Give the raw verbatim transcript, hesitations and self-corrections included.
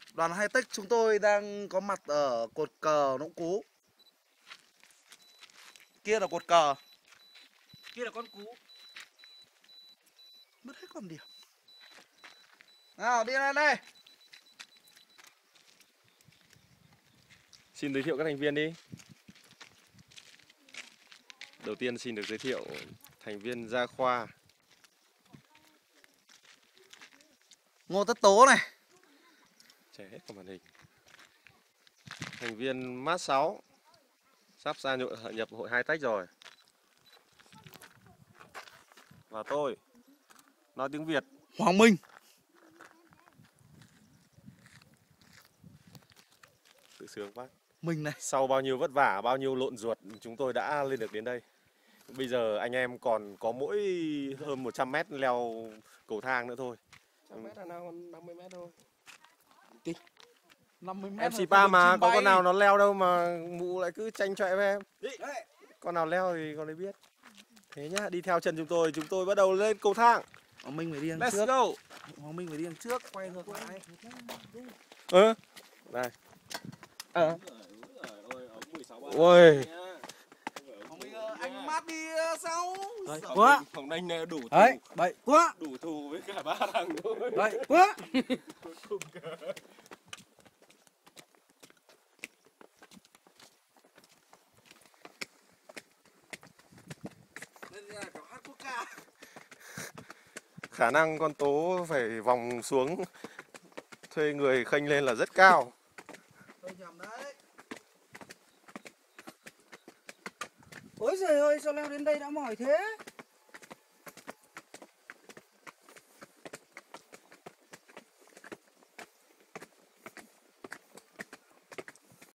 Đoàn Hi-Tech chúng tôi đang có mặt ở cột cờ Nỗng Cú. Kia là cột cờ. Kia là con cú. Mất hết con điểm. Nào đi lên đây. Xin giới thiệu các thành viên đi. Đầu tiên xin được giới thiệu thành viên Gia Khoa. Ngô Tất Tố này. Che hết cả màn hình. Thành viên Mát sáu. Sắp gia nhập, nhập hội Hi-Tech rồi. Và tôi nói tiếng Việt, Hoàng Minh. tự sướng quá. Mình này. Sau bao nhiêu vất vả, bao nhiêu lộn ruột, chúng tôi đã lên được đến đây. Bây giờ anh em còn có mỗi hơn một trăm mét leo cầu thang nữa thôi. một trăm mét là nào còn năm mươi mét thôi. năm mươi mét. Em xì ba mà, có con nào nó leo đâu mà mụ lại cứ tranh chọe với em. Con nào leo thì con ấy biết. Thế nhá, đi theo chân chúng tôi, chúng tôi bắt đầu lên cầu thang. Hoàng Minh phải đi đằng Let's trước. go. Hoàng Minh phải đi đằng trước, quay ngược lại. Ơ, đây. Ờ. Ôi. Hoàng Minh ơi, anh Mát đi sau. Quá. Phòng anh này đủ thù. Đấy, bậy quá. Đủ thù với cả ba thằng thôi. Bậy quá. Khả năng con Tố phải vòng xuống thuê người khênh lên là rất cao. Tôi nhầm đấy. Ôi giời ơi, sao leo đến đây đã mỏi thế?